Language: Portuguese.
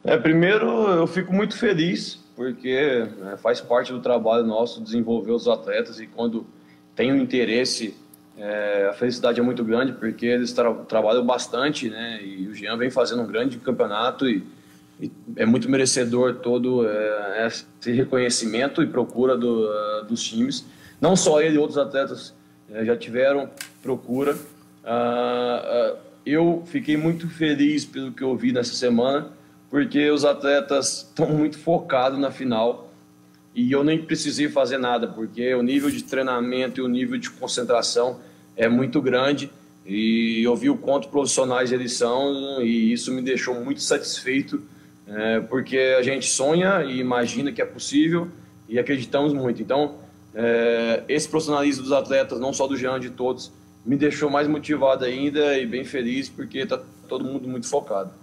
Primeiro, eu fico muito feliz, porque faz parte do trabalho nosso desenvolver os atletas e quando tem um interesse, a felicidade é muito grande, porque eles trabalham bastante, né? E o Jean vem fazendo um grande campeonato e é muito merecedor todo esse reconhecimento e procura dos times. Não só ele, outros atletas já tiveram procura. Eu fiquei muito feliz pelo que eu vi nessa semana, porque os atletas estão muito focados na final e eu nem precisei fazer nada, porque o nível de treinamento e o nível de concentração é muito grande e eu vi o quanto profissionais eles são e isso me deixou muito satisfeito, porque a gente sonha e imagina que é possível e acreditamos muito. Então, esse profissionalismo dos atletas, não só do Jean, de todos, me deixou mais motivado ainda e bem feliz, porque está todo mundo muito focado.